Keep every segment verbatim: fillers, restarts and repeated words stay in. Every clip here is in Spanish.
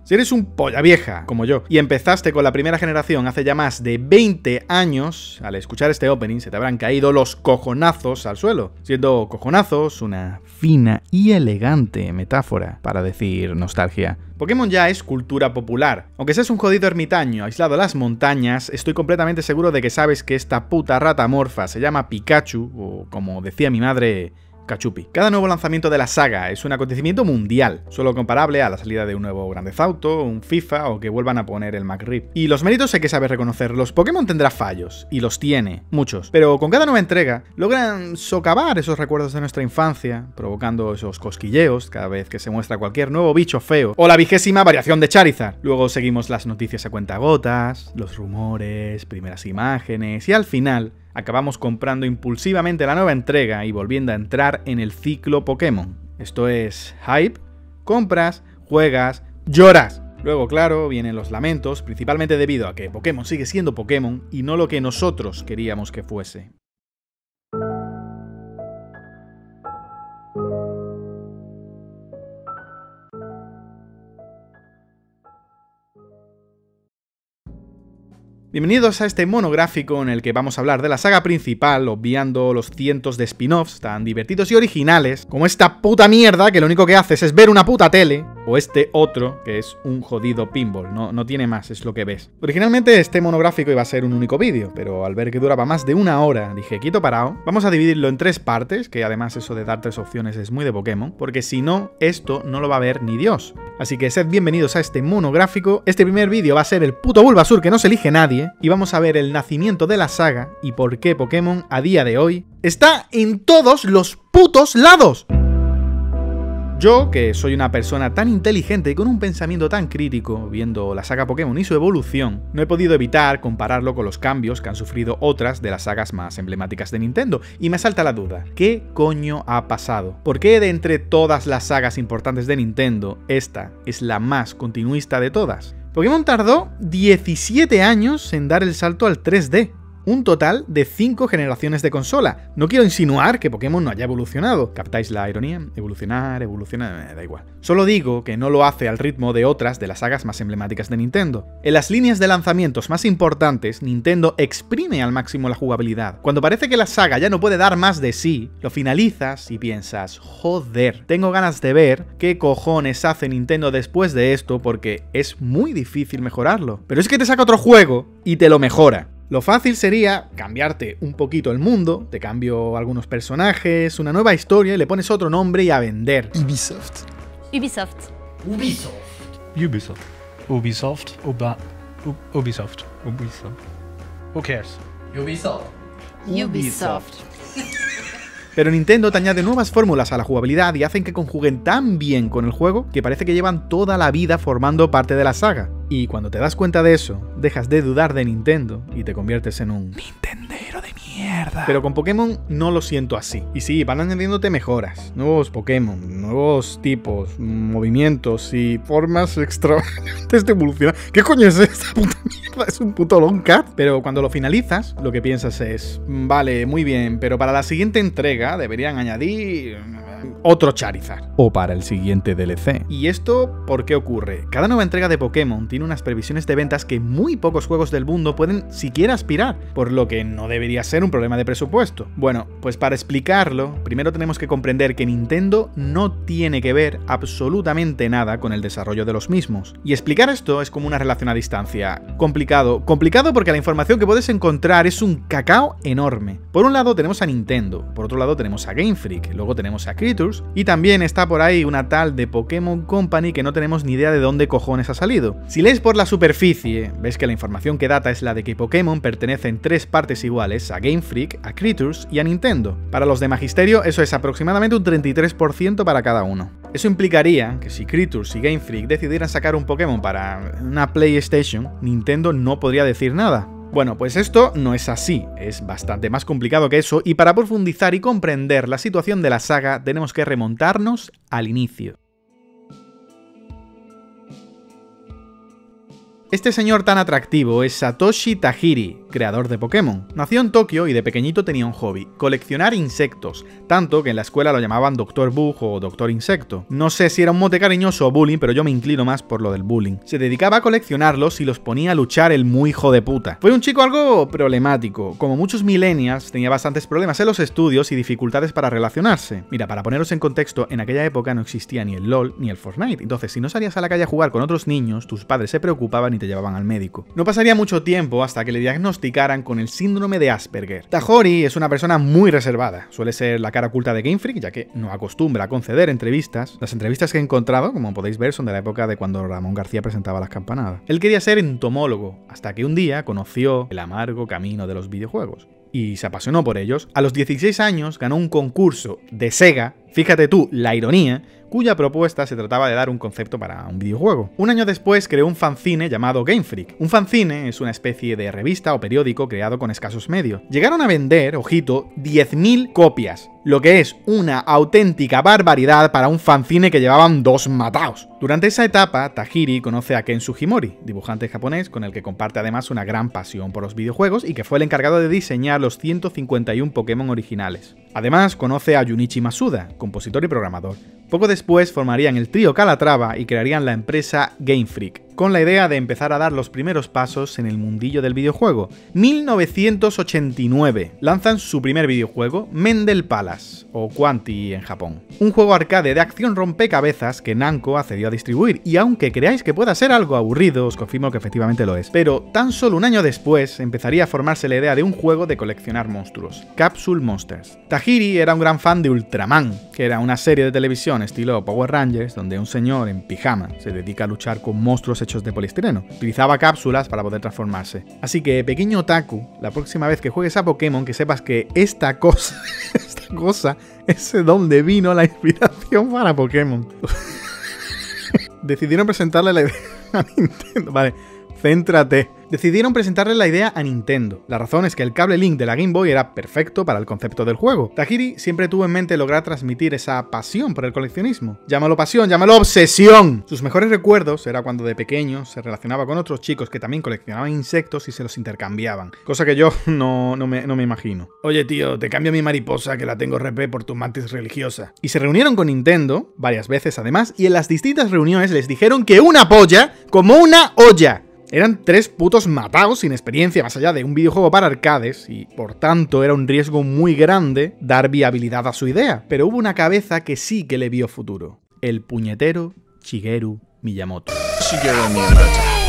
Si eres un polla vieja, como yo, y empezaste con la primera generación hace ya más de veinte años, al escuchar este opening se te habrán caído los cojonazos al suelo, siendo cojonazos una fina y elegante metáfora para decir nostalgia. Pokémon ya es cultura popular. Aunque seas un jodido ermitaño aislado en las montañas, estoy completamente seguro de que sabes que esta puta rata morfa se llama Pikachu, o como decía mi madre, Cachupi. Cada nuevo lanzamiento de la saga es un acontecimiento mundial, solo comparable a la salida de un nuevo Grand Theft Auto, un FIFA o que vuelvan a poner el McRib. Y los méritos hay que saber reconocerlos. Pokémon tendrá fallos, y los tiene, muchos, pero con cada nueva entrega logran socavar esos recuerdos de nuestra infancia, provocando esos cosquilleos cada vez que se muestra cualquier nuevo bicho feo, o la vigésima variación de Charizard. Luego seguimos las noticias a cuentagotas, los rumores, primeras imágenes, y al final acabamos comprando impulsivamente la nueva entrega y volviendo a entrar en el ciclo Pokémon. Esto es hype, compras, juegas, lloras. Luego, claro, vienen los lamentos, principalmente debido a que Pokémon sigue siendo Pokémon y no lo que nosotros queríamos que fuese. Bienvenidos a este monográfico en el que vamos a hablar de la saga principal, obviando los cientos de spin-offs tan divertidos y originales, como esta puta mierda que lo único que haces es ver una puta tele, o este otro que es un jodido pinball, no, no tiene más, es lo que ves. Originalmente este monográfico iba a ser un único vídeo, pero al ver que duraba más de una hora, dije, quieto parado, vamos a dividirlo en tres partes, que además eso de dar tres opciones es muy de Pokémon, porque si no, esto no lo va a ver ni Dios. Así que sed bienvenidos a este monográfico. Este primer vídeo va a ser el puto Bulbasur que no se elige nadie, y vamos a ver el nacimiento de la saga y por qué Pokémon a día de hoy está en todos los putos lados. Yo, que soy una persona tan inteligente y con un pensamiento tan crítico, viendo la saga Pokémon y su evolución, no he podido evitar compararlo con los cambios que han sufrido otras de las sagas más emblemáticas de Nintendo, y me salta la duda, ¿qué coño ha pasado? ¿Por qué de entre todas las sagas importantes de Nintendo, esta es la más continuista de todas? Pokémon tardó diecisiete años en dar el salto al tres D. Un total de cinco generaciones de consola. No quiero insinuar que Pokémon no haya evolucionado. ¿Captáis la ironía? Evolucionar, evolucionar, me da igual. Solo digo que no lo hace al ritmo de otras de las sagas más emblemáticas de Nintendo. En las líneas de lanzamientos más importantes, Nintendo exprime al máximo la jugabilidad. Cuando parece que la saga ya no puede dar más de sí, lo finalizas y piensas, joder, tengo ganas de ver qué cojones hace Nintendo después de esto porque es muy difícil mejorarlo. Pero es que te saca otro juego y te lo mejora. Lo fácil sería cambiarte un poquito el mundo, te cambio algunos personajes, una nueva historia y le pones otro nombre y a vender. Ubisoft. Ubisoft. Ubisoft. Ubisoft. Ubisoft. Uba. U- Ubisoft. Ubisoft. Who cares? Ubisoft. Ubisoft. Pero Nintendo te añade nuevas fórmulas a la jugabilidad y hacen que conjuguen tan bien con el juego que parece que llevan toda la vida formando parte de la saga. Y cuando te das cuenta de eso, dejas de dudar de Nintendo y te conviertes en un Nintendero de mierda. Pero con Pokémon no lo siento así. Y sí, van añadiéndote mejoras, nuevos Pokémon, nuevos tipos, movimientos y formas extravagantes de evolucionar. ¿Qué coño es esta puta mierda? Es un puto long cat. Pero cuando lo finalizas, lo que piensas es, vale, muy bien, pero para la siguiente entrega deberían añadir otro Charizard. O para el siguiente D L C. ¿Y esto por qué ocurre? Cada nueva entrega de Pokémon tiene unas previsiones de ventas que muy pocos juegos del mundo pueden siquiera aspirar, por lo que no debería ser un problema de presupuesto. Bueno, pues para explicarlo, primero tenemos que comprender que Nintendo no tiene que ver absolutamente nada con el desarrollo de los mismos. Y explicar esto es como una relación a distancia. Complicado. Complicado porque la información que puedes encontrar es un cacao enorme. Por un lado tenemos a Nintendo, por otro lado tenemos a Game Freak, luego tenemos a Creatures, y también está por ahí una tal de Pokémon Company que no tenemos ni idea de dónde cojones ha salido. Si lees por la superficie, ves que la información que data es la de que Pokémon pertenece en tres partes iguales a Game Freak, a Creatures y a Nintendo. Para los de Magisterio eso es aproximadamente un treinta y tres por ciento para cada uno. Eso implicaría que si Creatures y Game Freak decidieran sacar un Pokémon para una PlayStation, Nintendo no podría decir nada. Bueno, pues esto no es así, es bastante más complicado que eso, y para profundizar y comprender la situación de la saga tenemos que remontarnos al inicio. Este señor tan atractivo es Satoshi Tajiri, creador de Pokémon. Nació en Tokio y de pequeñito tenía un hobby, coleccionar insectos, tanto que en la escuela lo llamaban Doctor Bug o Doctor Insecto. No sé si era un mote cariñoso o bullying, pero yo me inclino más por lo del bullying. Se dedicaba a coleccionarlos y los ponía a luchar el muy hijo de puta. Fue un chico algo problemático, como muchos millennials tenía bastantes problemas en los estudios y dificultades para relacionarse. Mira, para poneros en contexto, en aquella época no existía ni el LOL ni el Fortnite, entonces si no salías a la calle a jugar con otros niños, tus padres se preocupaban y te llevaban al médico. No pasaría mucho tiempo hasta que le diagnosticaran con el síndrome de Asperger. Tajori es una persona muy reservada, suele ser la cara oculta de Game Freak, ya que no acostumbra a conceder entrevistas. Las entrevistas que he encontrado, como podéis ver, son de la época de cuando Ramón García presentaba Las Campanadas. Él quería ser entomólogo, hasta que un día conoció el amargo camino de los videojuegos y se apasionó por ellos. A los dieciséis años ganó un concurso de Sega, fíjate tú la ironía, cuya propuesta se trataba de dar un concepto para un videojuego. Un año después creó un fanzine llamado Game Freak. Un fanzine es una especie de revista o periódico creado con escasos medios. Llegaron a vender, ojito, diez mil copias, lo que es una auténtica barbaridad para un fanzine que llevaban dos mataos. Durante esa etapa, Tajiri conoce a Ken Sugimori, dibujante japonés con el que comparte además una gran pasión por los videojuegos y que fue el encargado de diseñar los ciento cincuenta y uno Pokémon originales. Además, conoce a Junichi Masuda, compositor y programador. Poco después formarían el trío Calatrava y crearían la empresa Game Freak, con la idea de empezar a dar los primeros pasos en el mundillo del videojuego. mil novecientos ochenta y nueve lanzan su primer videojuego, Mendel Palace, o Quanti en Japón. Un juego arcade de acción rompecabezas que Namco accedió a distribuir, y aunque creáis que pueda ser algo aburrido, os confirmo que efectivamente lo es. Pero tan solo un año después empezaría a formarse la idea de un juego de coleccionar monstruos, Capsule Monsters. Tajiri era un gran fan de Ultraman, que era una serie de televisión estilo Power Rangers, donde un señor en pijama se dedica a luchar con monstruos hechos de poliestireno. Utilizaba cápsulas para poder transformarse. Así que, pequeño otaku, la próxima vez que juegues a Pokémon, que sepas que esta cosa, esta cosa, es de donde vino la inspiración para Pokémon. Decidieron presentarle la idea a Nintendo. Vale, céntrate. Decidieron presentarle la idea a Nintendo. La razón es que el cable Link de la Game Boy era perfecto para el concepto del juego. Tajiri siempre tuvo en mente lograr transmitir esa pasión por el coleccionismo. Llámalo pasión, llámalo obsesión. Sus mejores recuerdos era cuando de pequeño se relacionaba con otros chicos que también coleccionaban insectos y se los intercambiaban. Cosa que yo no, no, me, no me imagino. Oye tío, te cambio mi mariposa que la tengo repé por tu mantis religiosa. Y se reunieron con Nintendo, varias veces además, y en las distintas reuniones les dijeron que una polla como una olla. Eran tres putos mataos sin experiencia más allá de un videojuego para arcades y, por tanto, era un riesgo muy grande dar viabilidad a su idea. Pero hubo una cabeza que sí que le vio futuro. El puñetero Shigeru Miyamoto. Shigeru Miyamoto.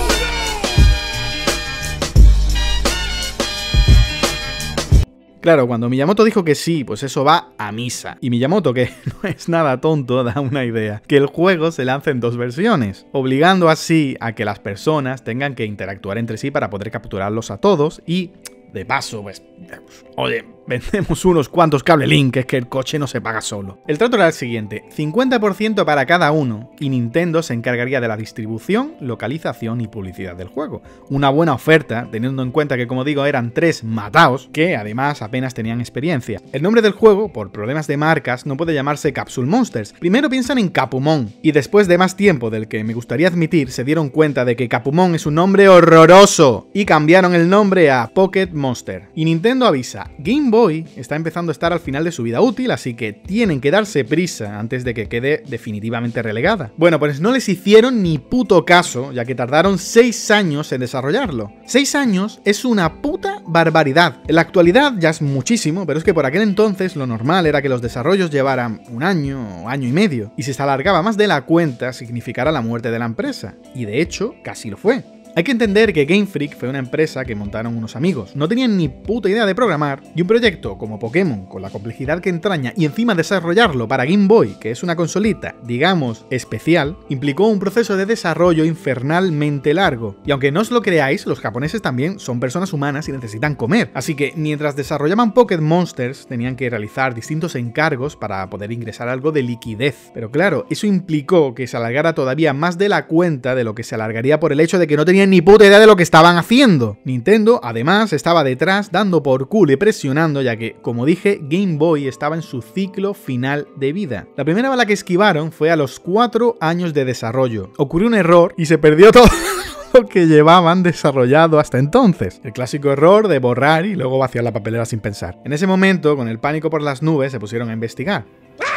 Claro, cuando Miyamoto dijo que sí, pues eso va a misa. Y Miyamoto, que no es nada tonto, da una idea. Que el juego se lance en dos versiones, obligando así a que las personas tengan que interactuar entre sí para poder capturarlos a todos y, de paso, pues, oye, vendemos unos cuantos cable Link, que es que el coche no se paga solo. El trato era el siguiente, cincuenta por ciento para cada uno, y Nintendo se encargaría de la distribución, localización y publicidad del juego. Una buena oferta, teniendo en cuenta que, como digo, eran tres mataos, que además apenas tenían experiencia. El nombre del juego, por problemas de marcas, no puede llamarse Capsule Monsters. Primero piensan en Capumon, y después de más tiempo del que me gustaría admitir, se dieron cuenta de que Capumon es un nombre horroroso, y cambiaron el nombre a Pocket Monster. Y Nintendo avisa, Game Boy está empezando a estar al final de su vida útil, así que tienen que darse prisa antes de que quede definitivamente relegada. Bueno, pues no les hicieron ni puto caso, ya que tardaron seis años en desarrollarlo. seis años es una puta barbaridad. En la actualidad ya es muchísimo, pero es que por aquel entonces lo normal era que los desarrollos llevaran un año o año y medio, y si se alargaba más de la cuenta significara la muerte de la empresa, y de hecho casi lo fue. Hay que entender que Game Freak fue una empresa que montaron unos amigos, no tenían ni puta idea de programar, y un proyecto como Pokémon, con la complejidad que entraña y encima desarrollarlo para Game Boy, que es una consolita, digamos, especial, implicó un proceso de desarrollo infernalmente largo. Y aunque no os lo creáis, los japoneses también son personas humanas y necesitan comer, así que mientras desarrollaban Pocket Monsters, tenían que realizar distintos encargos para poder ingresar algo de liquidez. Pero claro, eso implicó que se alargara todavía más de la cuenta de lo que se alargaría por el hecho de que no tenían ni puta idea de lo que estaban haciendo. Nintendo, además, estaba detrás dando por culo y presionando, ya que, como dije, Game Boy estaba en su ciclo final de vida. La primera bala que esquivaron fue a los cuatro años de desarrollo. Ocurrió un error y se perdió todo lo que llevaban desarrollado hasta entonces. El clásico error de borrar y luego vaciar la papelera sin pensar. En ese momento, con el pánico por las nubes, se pusieron a investigar.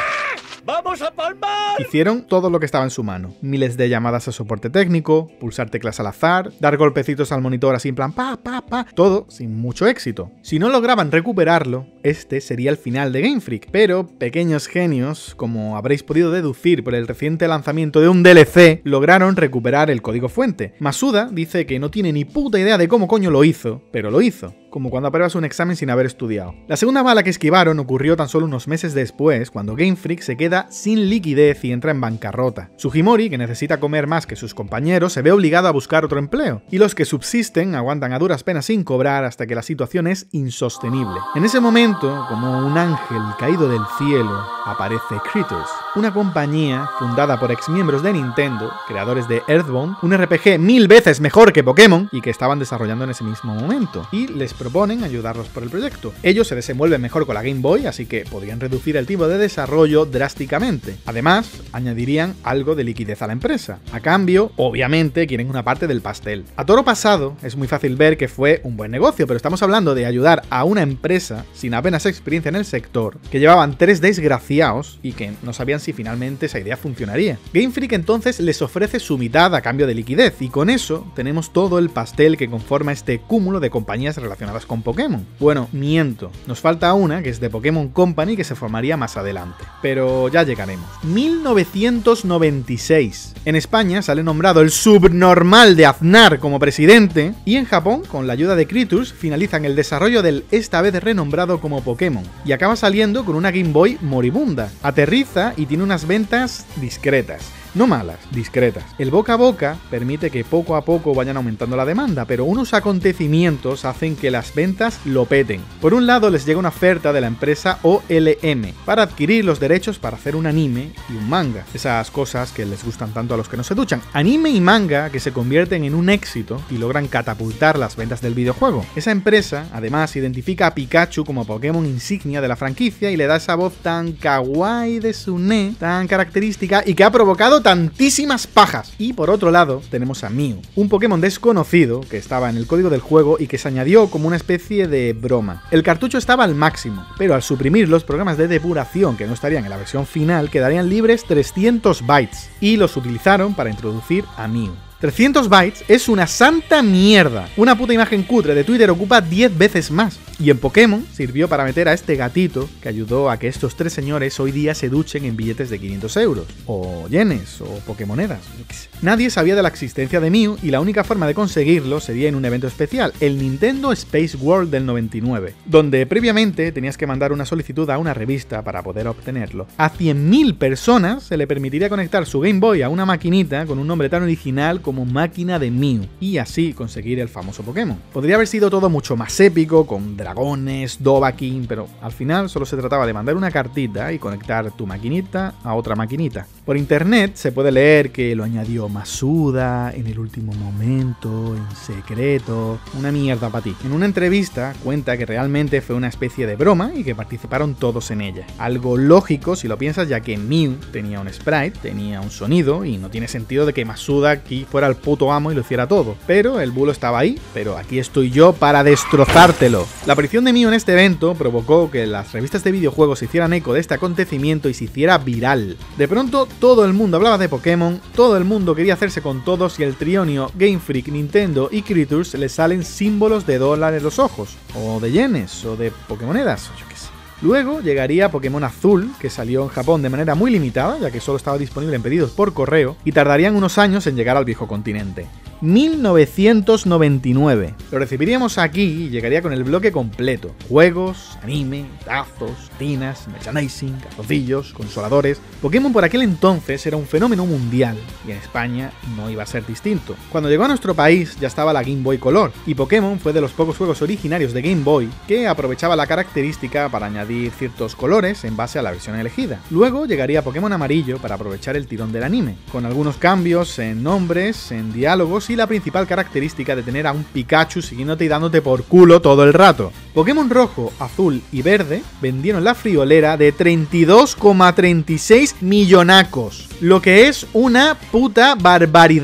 ¡Vamos a palmar! Hicieron todo lo que estaba en su mano. Miles de llamadas a soporte técnico, pulsar teclas al azar, dar golpecitos al monitor así en plan pa, pa, pa, todo sin mucho éxito. Si no lograban recuperarlo, este sería el final de Game Freak, pero pequeños genios, como habréis podido deducir por el reciente lanzamiento de un D L C, lograron recuperar el código fuente. Masuda dice que no tiene ni puta idea de cómo coño lo hizo, pero lo hizo. Como cuando apruebas un examen sin haber estudiado. La segunda bala que esquivaron ocurrió tan solo unos meses después, cuando Game Freak se queda sin liquidez y entra en bancarrota. Sugimori, que necesita comer más que sus compañeros, se ve obligado a buscar otro empleo, y los que subsisten aguantan a duras penas sin cobrar hasta que la situación es insostenible. En ese momento, como un ángel caído del cielo, aparece Creatures, una compañía fundada por exmiembros de Nintendo, creadores de Earthbound, un R P G mil veces mejor que Pokémon, y que estaban desarrollando en ese mismo momento, y les proponen ayudarlos por el proyecto. Ellos se desenvuelven mejor con la Game Boy, así que podrían reducir el tiempo de desarrollo drásticamente. Además, añadirían algo de liquidez a la empresa. A cambio, obviamente, quieren una parte del pastel. A toro pasado, es muy fácil ver que fue un buen negocio, pero estamos hablando de ayudar a una empresa sin apenas experiencia en el sector, que llevaban tres desgraciados y que no sabían si finalmente esa idea funcionaría. Game Freak entonces les ofrece su mitad a cambio de liquidez, y con eso tenemos todo el pastel que conforma este cúmulo de compañías relacionadas con Pokémon. Bueno, miento, nos falta una que es de Pokémon Company, que se formaría más adelante, pero ya llegaremos. mil novecientos noventa y seis. En España sale nombrado el subnormal de Aznar como presidente, y en Japón, con la ayuda de Creatures, finalizan el desarrollo del esta vez renombrado como Pokémon, y acaba saliendo con una Game Boy moribunda. Aterriza y tiene unas ventas discretas. No malas, discretas. El boca a boca permite que poco a poco vayan aumentando la demanda, pero unos acontecimientos hacen que las ventas lo peten. Por un lado, les llega una oferta de la empresa O L M para adquirir los derechos para hacer un anime y un manga. Esas cosas que les gustan tanto a los que no se duchan. Anime y manga que se convierten en un éxito y logran catapultar las ventas del videojuego. Esa empresa, además, identifica a Pikachu como Pokémon insignia de la franquicia y le da esa voz tan kawaii de Sune, tan característica y que ha provocado tantísimas pajas. Y por otro lado tenemos a Mew, un Pokémon desconocido que estaba en el código del juego y que se añadió como una especie de broma. El cartucho estaba al máximo, pero al suprimir los programas de depuración que no estarían en la versión final, quedarían libres trescientos bytes, y los utilizaron para introducir a Mew. trescientos bytes es una santa mierda. Una puta imagen cutre de Twitter ocupa diez veces más. Y en Pokémon sirvió para meter a este gatito que ayudó a que estos tres señores hoy día se duchen en billetes de quinientos euros, o yenes, o pokémonedas. Nadie sabía de la existencia de Mew y la única forma de conseguirlo sería en un evento especial, el Nintendo Space World del noventa y nueve, donde previamente tenías que mandar una solicitud a una revista para poder obtenerlo. A cien mil personas se le permitiría conectar su Game Boy a una maquinita con un nombre tan original como Máquina de Mew, y así conseguir el famoso Pokémon. Podría haber sido todo mucho más épico, con dragones, Dovahkiin, pero al final solo se trataba de mandar una cartita y conectar tu maquinita a otra maquinita. Por internet se puede leer que lo añadió Masuda en el último momento, en secreto, una mierda para ti. En una entrevista cuenta que realmente fue una especie de broma y que participaron todos en ella. Algo lógico si lo piensas, ya que Mew tenía un sprite, tenía un sonido y no tiene sentido de que Masuda aquí fuera el puto amo y lo hiciera todo. Pero el bulo estaba ahí, pero aquí estoy yo para destrozártelo. La aparición de Mew en este evento provocó que las revistas de videojuegos se hicieran eco de este acontecimiento y se hiciera viral. De pronto todo el mundo hablaba de Pokémon, todo el mundo quería hacerse con todos y el triunio Game Freak, Nintendo y Creatures les salen símbolos de dólar en los ojos, o de yenes, o de pokémonedas, yo qué sé. Luego llegaría Pokémon Azul, que salió en Japón de manera muy limitada, ya que solo estaba disponible en pedidos por correo, y tardarían unos años en llegar al viejo continente. mil novecientos noventa y nueve. Lo recibiríamos aquí y llegaría con el bloque completo. Juegos, anime, tazos, tinas, merchandising, calzoncillos, consoladores. Pokémon por aquel entonces era un fenómeno mundial y en España no iba a ser distinto. Cuando llegó a nuestro país ya estaba la Game Boy Color y Pokémon fue de los pocos juegos originarios de Game Boy que aprovechaba la característica para añadir ciertos colores en base a la versión elegida. Luego llegaría Pokémon Amarillo para aprovechar el tirón del anime, con algunos cambios en nombres, en diálogos y la principal característica de tener a un Pikachu siguiéndote y dándote por culo todo el rato. Pokémon Rojo, Azul y Verde vendieron la friolera de treinta y dos coma treinta y seis millonacos, lo que es una puta barbaridad.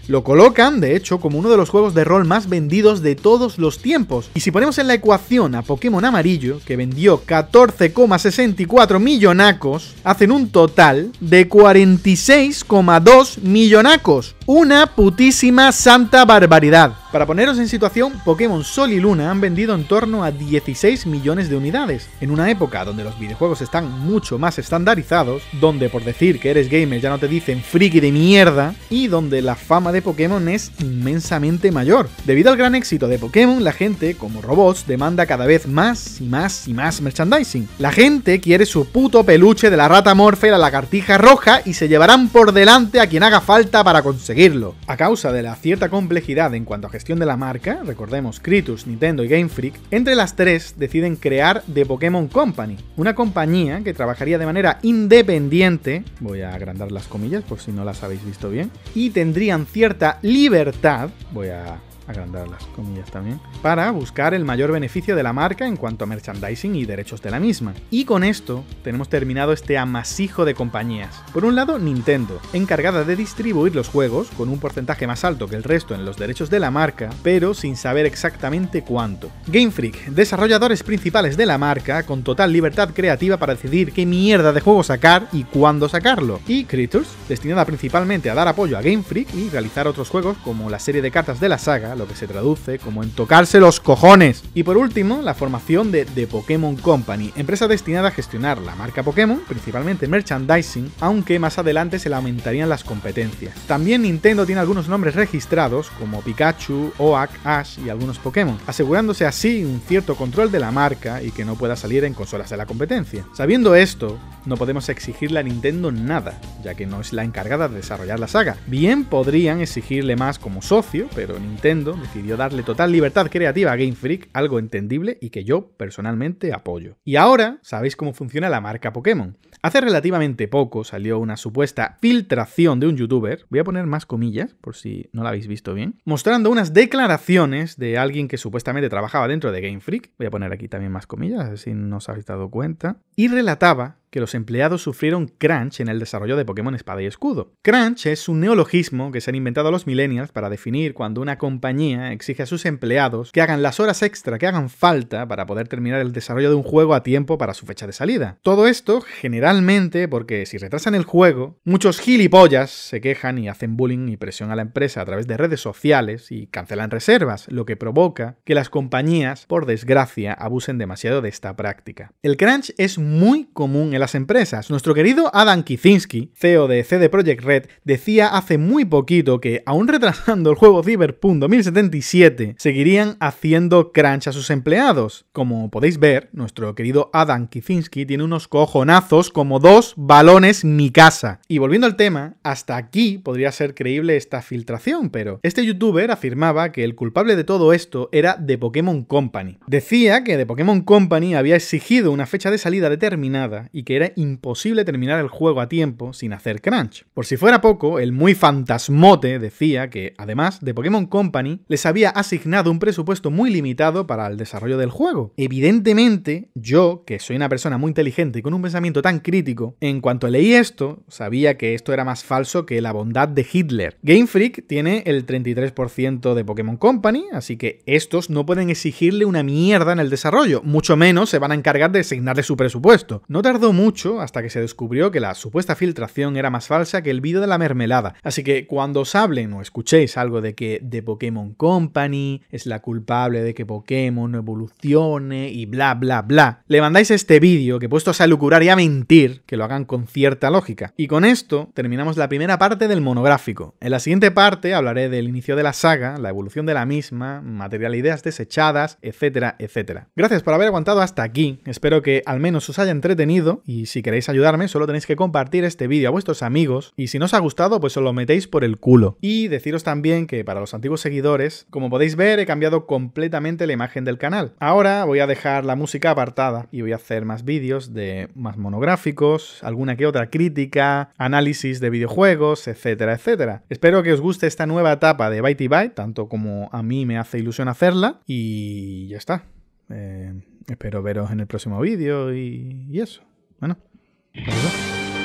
Lo colocan, de hecho, como uno de los juegos de rol más vendidos de todos los tiempos. Y si ponemos en la ecuación a Pokémon Amarillo, que vendió catorce coma sesenta y cuatro millonacos, hacen un total de cuarenta y seis coma dos millonacos. Una putísima santa barbaridad. Para poneros en situación, Pokémon Sol y Luna han vendido en torno a dieciséis millones de unidades, en una época donde los videojuegos están mucho más estandarizados, donde por decir que eres gamer ya no te dicen friki de mierda, y donde la fama de Pokémon es inmensamente mayor. Debido al gran éxito de Pokémon, la gente, como robots, demanda cada vez más y más y más merchandising. La gente quiere su puto peluche de la rata Morphe y la lagartija roja y se llevarán por delante a quien haga falta para conseguirlo. A causa de la cierta complejidad en cuanto a gestión de la marca, recordemos Critus, Nintendo y Game Freak, entre las tres deciden crear The Pokémon Company, una compañía que trabajaría de manera independiente, voy a agrandar las comillas por si no las habéis visto bien, y tendrían cierta libertad, voy a agrandar las comillas también, para buscar el mayor beneficio de la marca en cuanto a merchandising y derechos de la misma. Y con esto tenemos terminado este amasijo de compañías. Por un lado, Nintendo, encargada de distribuir los juegos con un porcentaje más alto que el resto en los derechos de la marca, pero sin saber exactamente cuánto. Game Freak, desarrolladores principales de la marca, con total libertad creativa para decidir qué mierda de juego sacar y cuándo sacarlo. Y Creatures, destinada principalmente a dar apoyo a Game Freak y realizar otros juegos como la serie de cartas de la saga, lo que se traduce como en tocarse los cojones. Y por último, la formación de The Pokémon Company, empresa destinada a gestionar la marca Pokémon, principalmente merchandising, aunque más adelante se le aumentarían las competencias. También Nintendo tiene algunos nombres registrados, como Pikachu, Oak, Ash y algunos Pokémon, asegurándose así un cierto control de la marca y que no pueda salir en consolas de la competencia. Sabiendo esto, no podemos exigirle a Nintendo nada, ya que no es la encargada de desarrollar la saga. Bien podrían exigirle más como socio, pero Nintendo decidió darle total libertad creativa a Game Freak, algo entendible y que yo personalmente apoyo. Y ahora sabéis cómo funciona la marca Pokémon. Hace relativamente poco salió una supuesta filtración de un youtuber, voy a poner más comillas por si no la habéis visto bien, mostrando unas declaraciones de alguien que supuestamente trabajaba dentro de Game Freak, voy a poner aquí también más comillas, a ver si no os habéis dado cuenta, y relataba que los empleados sufrieron crunch en el desarrollo de Pokémon Espada y Escudo. Crunch es un neologismo que se han inventado los millennials para definir cuando una compañía exige a sus empleados que hagan las horas extra que hagan falta para poder terminar el desarrollo de un juego a tiempo para su fecha de salida. Todo esto generalmente porque si retrasan el juego, muchos gilipollas se quejan y hacen bullying y presión a la empresa a través de redes sociales y cancelan reservas, lo que provoca que las compañías, por desgracia, abusen demasiado de esta práctica. El crunch es muy común en la las empresas. Nuestro querido Adam Kicinski, C E O de C D Projekt Red, decía hace muy poquito que, aún retrasando el juego Cyberpunk dos mil setenta y siete, seguirían haciendo crunch a sus empleados. Como podéis ver, nuestro querido Adam Kicinski tiene unos cojonazos como dos balones mi casa. Y volviendo al tema, hasta aquí podría ser creíble esta filtración, pero este youtuber afirmaba que el culpable de todo esto era The Pokémon Company. Decía que The Pokémon Company había exigido una fecha de salida determinada y que era imposible terminar el juego a tiempo sin hacer crunch. Por si fuera poco, el muy fantasmote decía que, además, The Pokémon Company les había asignado un presupuesto muy limitado para el desarrollo del juego. Evidentemente, yo, que soy una persona muy inteligente y con un pensamiento tan crítico, en cuanto leí esto, sabía que esto era más falso que la bondad de Hitler. Game Freak tiene el treinta y tres por ciento de Pokémon Company, así que estos no pueden exigirle una mierda en el desarrollo, mucho menos se van a encargar de asignarle su presupuesto. No tardó mucho hasta que se descubrió que la supuesta filtración era más falsa que el vídeo de la mermelada, así que cuando os hablen o escuchéis algo de que The Pokémon Company es la culpable de que Pokémon no evolucione y bla bla bla, le mandáis este vídeo que, puestos a lucurar y a mentir, que lo hagan con cierta lógica. Y con esto terminamos la primera parte del monográfico. En la siguiente parte hablaré del inicio de la saga, la evolución de la misma, material e ideas desechadas, etcétera, etcétera. Gracias por haber aguantado hasta aquí, espero que al menos os haya entretenido y si queréis ayudarme solo tenéis que compartir este vídeo a vuestros amigos y si no os ha gustado pues os lo metéis por el culo. Y deciros también que para los antiguos seguidores, como podéis ver, he cambiado completamente la imagen del canal. Ahora voy a dejar la música apartada y voy a hacer más vídeos de más monográficos, alguna que otra crítica, análisis de videojuegos, etcétera, etcétera. Espero que os guste esta nueva etapa de Byte y Byte, tanto como a mí me hace ilusión hacerla y ya está. Eh, espero veros en el próximo vídeo y, y eso. Bueno, adiós.